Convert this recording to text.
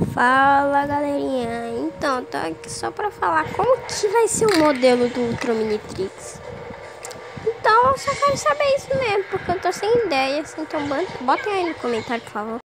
Fala galerinha, então tô aqui só pra falar como que vai ser o modelo do Ultra Minitrix. Então eu só quero saber isso mesmo, porque eu tô sem ideias, então botem aí no comentário, por favor.